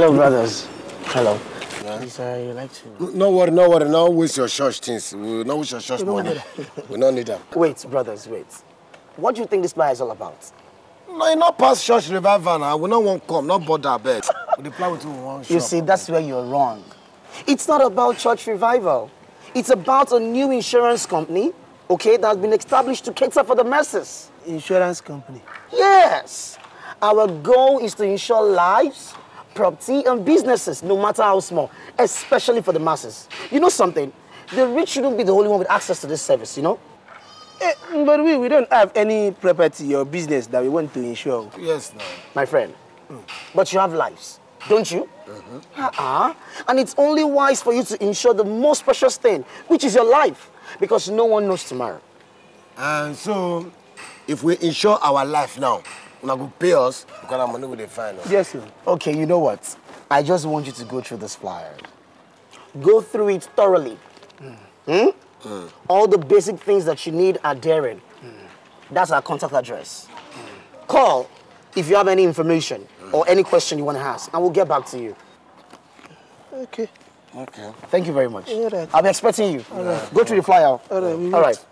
Hello, brothers. Hello. Yeah. Please, you like to... No worry, no worry. No waste your church things. We don't waste your church money. We don't need them. Wait, brothers, wait. What do you think this plan is all about? No, you not pass church revival now. We not want come, not bother bed. We plan with one shop. You see, that's where you're wrong. It's not about church revival. It's about a new insurance company, okay, that has been established to cater for the masses. Insurance company? Yes. Our goal is to insure lives, property, and businesses, no matter how small, especially for the masses. You know something? The rich shouldn't be the only one with access to this service, you know? But we don't have any property or business that we want to insure. Yes, no. My friend, but you have lives, don't you? And it's only wise for you to insure the most precious thing, which is your life, because no one knows tomorrow. And so, if we insure our life now, we're not going to pay us because our money will be fine. Yes, sir. Okay, you know what? I just want you to go through this flyer. Go through it thoroughly. All the basic things that you need are therein. That's our contact address. Call if you have any information or any question you want to ask, and we'll get back to you. Okay. Okay. Thank you very much. All right. I'll be expecting you. All right. Go through the flyer. All right. All right.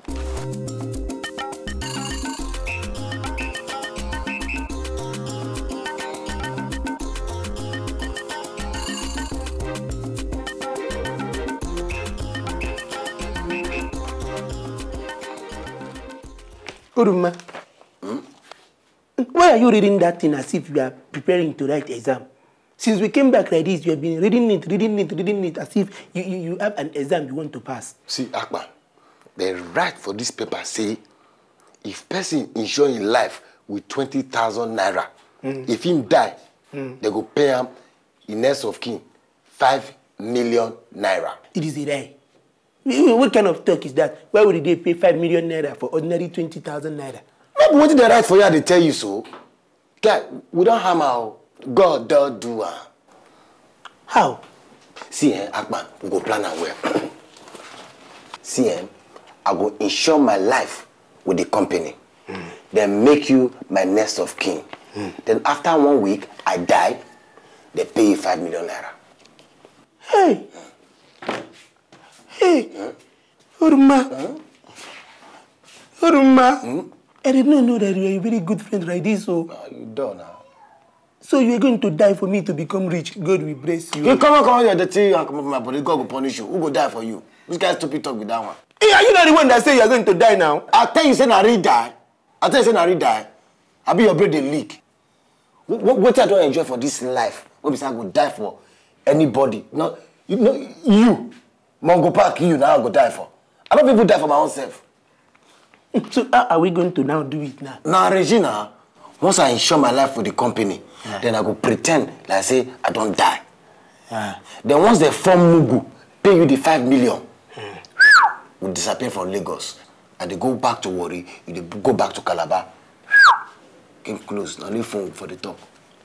Uruma, why are you reading that thing as if you are preparing to write exam? Since we came back like this, you have been reading it as if you have an exam you want to pass. See, Akbar, the right for this paper say, if person insure his life with 20,000 naira, if him die, they go pay him in next of kin 5 million naira. It is a lie. What kind of talk is that? Why would they pay 5 million naira for ordinary 20,000 naira? Maybe what did they write for you? They tell you so. Guy, we don't hammer. God don't do. How? See, Akbar, we go plan our well. See, I go insure my life with the company. Then make you my next of kin. Then after 1 week, I die. They pay you 5 million naira. Hey. Hey, Uruma. Uruma. I did not know that you are a very good friend like this. So. No, you don't now. So you are going to die for me to become rich. God will bless you. You come on, you're the thing and come up with my body. God will punish you. Who will die for you? This guy stupid talk with that one. Hey, are you not the one that say you are going to die now? I tell you, say Nari die. I tell you, say Nari die. I be your brain they leak. What I don't enjoy for this life? What be say I go die for anybody? No, you know you. Mongo Park, you now go die for. I don't people die for my own self. So how are we going to now do it now? Now, Regina, once I insure my life for the company, then I go pretend like I say I don't die. Then once they form Mugu, pay you the 5 million, we disappear from Lagos. And they go back to Warri, they go back to Calabar. Came close, now leave phone for the talk.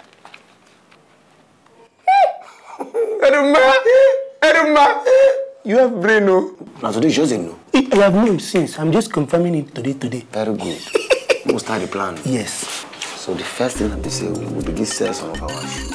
Eruma, you have brain, no? Now today shows him no. I have known since. I'm just confirming it today. Very good. We'll start the plan. Yes. So the first thing that they say will begin to sell some of our shoes.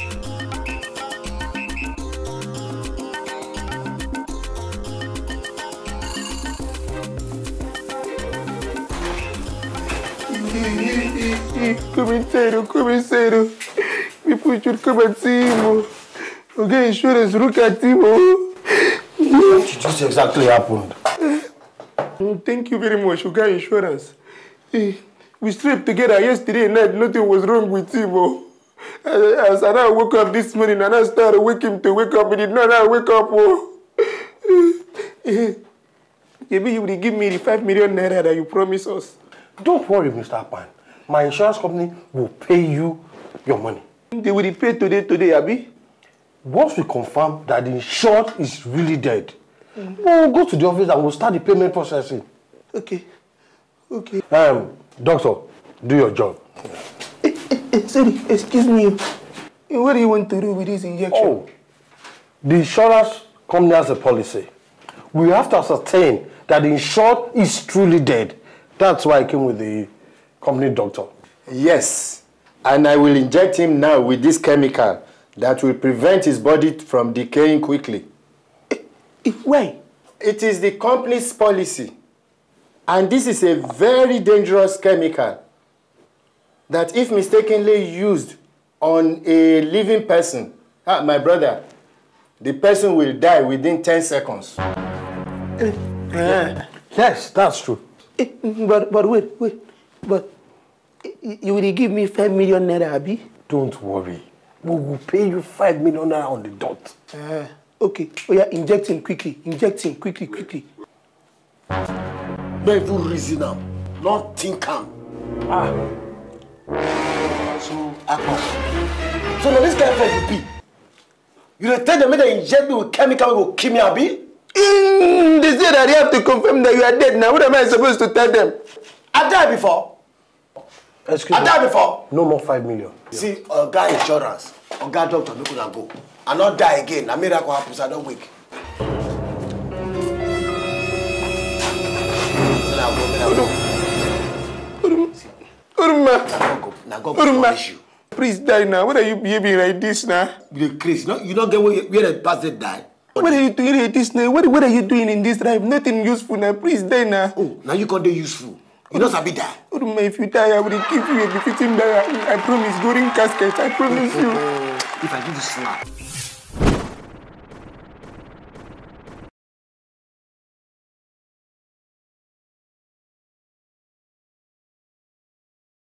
Commissario. People should come and see him. Okay, insurance, look at him. What did you say exactly happened? Thank you very much, Sugar Insurance. We slept together yesterday night, nothing was wrong with him. As I now woke up this morning and I started waking to wake up, he did not wake up. Maybe you will give me the 5 million naira that you promised us. Don't worry, Mr. Akpan. My insurance company will pay you your money. They will pay today, Abi? Once we confirm that the insured is really dead, we'll go to the office and we'll start the payment processing. Okay. Doctor, do your job. Sorry, excuse me. What do you want to do with this injection? Oh, the insurance company has a policy. We have to ascertain that the insured is truly dead. That's why I came with the company doctor. Yes, and I will inject him now with this chemical that will prevent his body from decaying quickly. Why? It is the company's policy. And this is a very dangerous chemical that if mistakenly used on a living person, my brother, the person will die within 10 seconds. Yes, that's true. But wait. But you will give me 5 million naira, Abi? Don't worry. We will pay you 5 million naira on the dot. Okay. Oh yeah, inject him quickly. Inject him quickly. No even reason now. Not think am. So now this guy first be. You dey tell them make they inject me with chemical wey go kill me, abi? They say that they have to confirm that you are dead now. What am I supposed to tell them? I died before. Excuse me. I died before. No more 5 million. See, Oga insurance, Oga doctor, make una go. I not die again. Na miracle happen, so I don't wake. Now go punish you. Please die now. What are you behaving like this now? You crazy. You don't get where the bastard die. What are you doing like this now? What are you doing in this life? Nothing useful now. Please die now. Oh, now you can't do useful. You know sabi die. If you die, I will give you a befitting burial. I promise. During casket, I promise you. If I give you slap.